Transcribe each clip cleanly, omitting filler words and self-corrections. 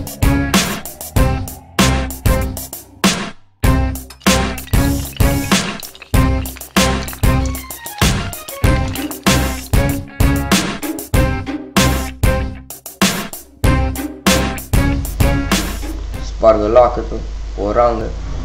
Spargă lacătul, o rangă.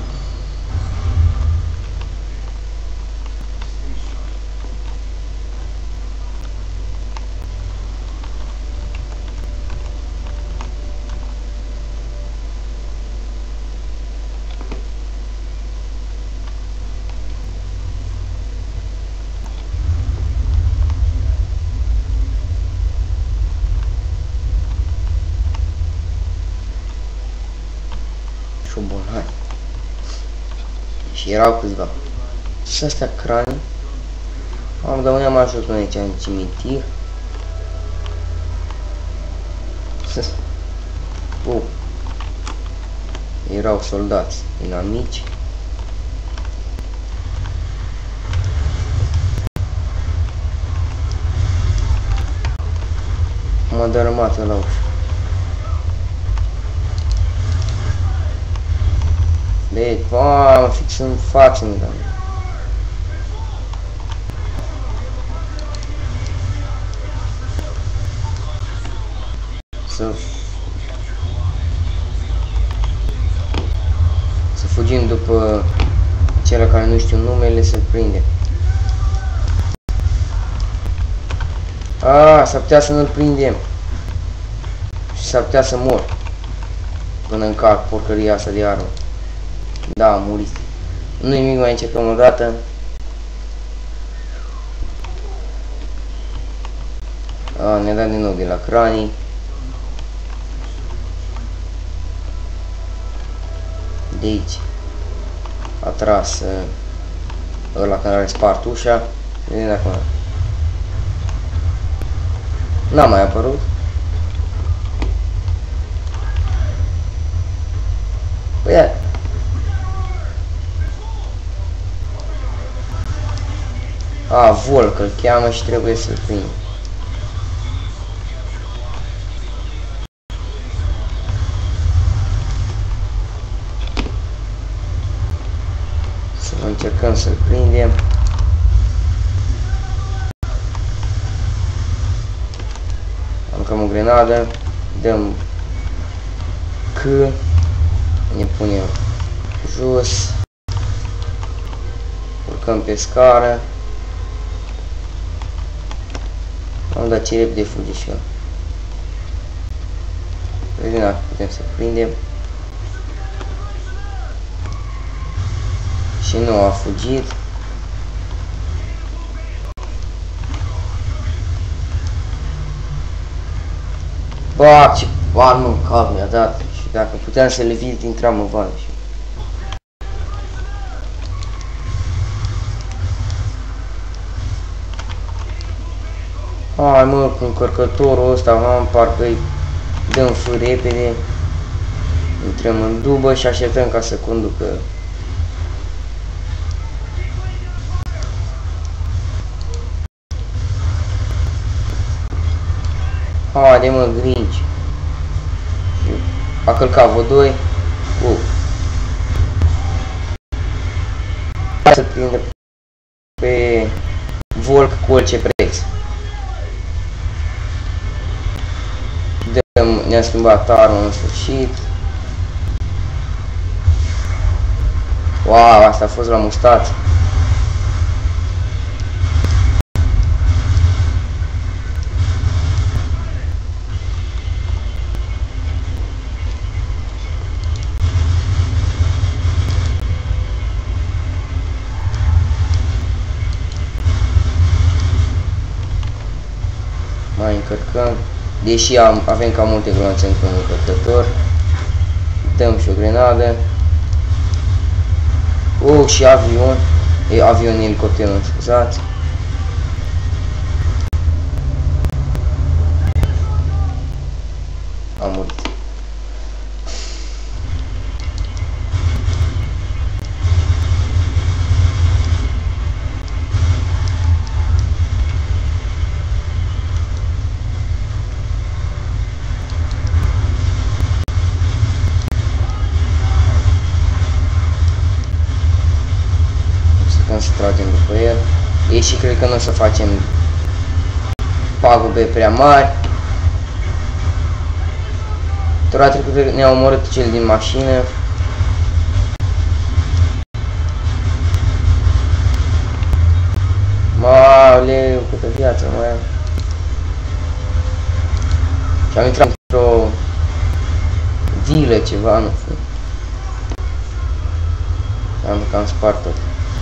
Șobolani. Și erau câțiva. Și astea crani. Dar unde am ajuns noi aici în cimitir? Erau soldați inamici. M-a dărâmat la ușă. Deci, mamă, fix în față mi-a dat. Să fugim după cele care nu știu numele, să-l prindem. S-ar putea să nu-l prindem. Și s-ar putea să mor. Până încarc porcăria asta de armă. Da, am murit. Nu-i nimic, mai încercăm o dată. Ne-a dat din nou de la cranii. De aici a tras ăla care are spart ușa. Vedem de acum. N-a mai apărut. Păi Volk îl cheamă și trebuie să-l prind. Să încercăm să-l prindem. Aruncăm o grenadă, dăm C, ne punem jos, urcăm pe scară. Am dat ce repede fuge și eu. Vedem dacă putem să prindem. Și nu a fugit. Bă, ce armă în cap mi-a dat. Și dacă puteam să le evit, intram în vale. Hai mă, cu încărcătorul ăsta, parcă-i dăm fâr repede. Intrăm în dubă și așteptăm ca să conducă. Haide mă, Grinch. A călcat V2. Hai să prindă pe Volk cu orice preț. Ne-am schimbat armă în sfârșit. Wow, asta a fost la mustață. Mai încărcăm. Deși avem cam multe gloanțe într-un încărcător. Dăm și o grenadă. Și avion. Avion, elicopter, mă scuzați. Am murit. deși cred că nu o să facem pagube prea mari. Tura trecută ne-a omorât cel din mașină. Mauleu, câtă viață mai am. Și am intrat într-o vilă ceva, nu știu. Am spart tot.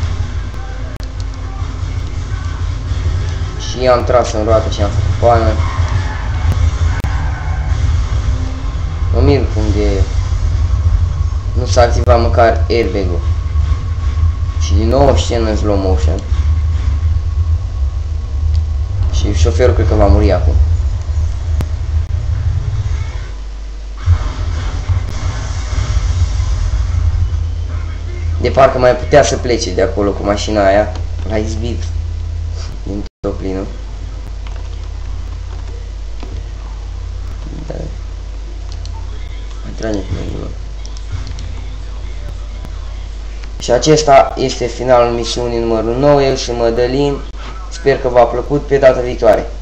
Și am tras în roată și am făcut pană. Mă mir cum de nu s-a activat măcar airbag-ul. Și din nou o scenă în slow motion. Și șoferul cred că va muri acum. De parcă mai putea să plece de acolo cu mașina aia. L-a izbit din tot plinul. Da. Mai trage cu. Și acesta este finalul misiunii numărul 9. Eu sunt Mădălin. Sper că v-a plăcut. Pe data viitoare.